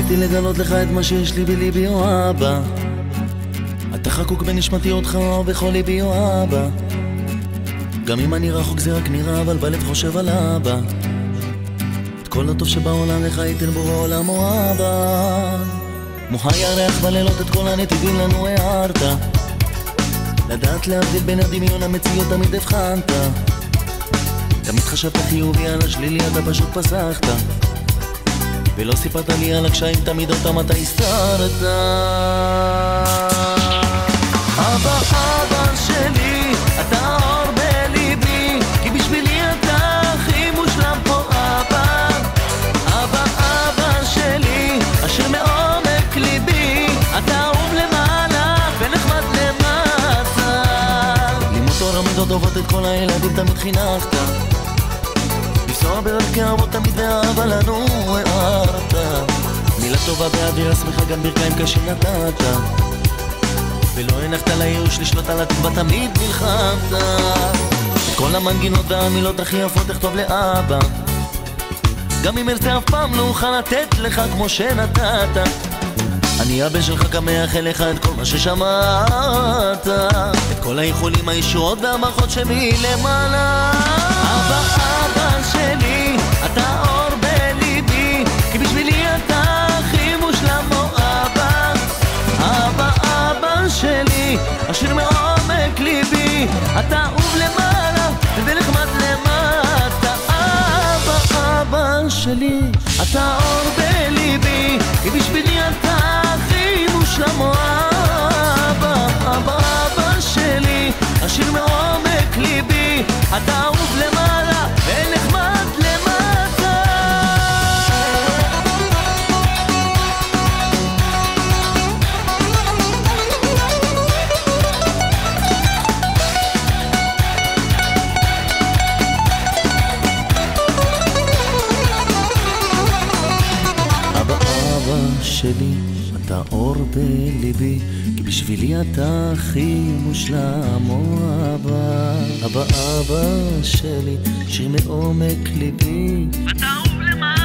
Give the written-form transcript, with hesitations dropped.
רציתי לגלות לך את מה שיש לי בליבי, או אבא. אתה חקוק בנשמתי אותך בכל ליבי, או אבא. גם אם אני רחוק זה רק נראה, אבל בלב חושב על אבא. את כל הטוב שבעולם לך ייתן בו העולם, או אבא. כמו הירח בלילות את כל הנתיבים לנו הערת. לדעת להבדיל בין הדמיון המציאות תמיד הבחנת. תמיד חשבת חיובי על השלילי, אתה פשוט פסחת. ולא סיפרת לי על הקשיים, תמיד אותם אתה הסתרת. אבא, אבא שלי, אתה אור בליבי, כי בשבילי אתה הכי מושלם פה, אבא. אבא, אבא שלי, אשר מעומק ליבי, אתה אהוב למעלה ונחמד למטה. לימוד תורה מידות טובות את כל הילדים תמיד חינכת. לנסוע בדרכי אבות תמיד ואהבה לנו הערת. מילה טובה באוויר השמיכה גם ברכיים קשים נתת. ולא הנחת לייאוש לשלוט על התקווה תמיד נלחמת. את כל המנגינות והמילות הכי יפות תכתוב לאבא. גם אם ארצה אף פעם לא אוכל לתת לך כמו שנתת. אני הבן שלך גם מאחל לך את כל מה ששמעת. את כל האיחולים, הישועות והברכות שמלמעלה. אבא, אבא שלי, אתה אור בליבי, כי בשבילי אתה הכי מושלם, או אבא. אבא, אבא שלי, אשר מעומק ליבי, אתה אהוב למעלה ונחמד למטה. אבא, אבא שלי, אתה אור בליבי, כי בשבילי אתה הכי מושלם, או אבא. אבא, אבא שלי, אשר מעומק ליבי, אתה אהוב למעלה ונחמד למטה. אבא, אבא שלי, אתה אור בליבי, כי בשבילי אתה הכי מושלם, או אבא. אבא, אבא שלי, שיר מעומק ליבי, אתה אהוב למעלה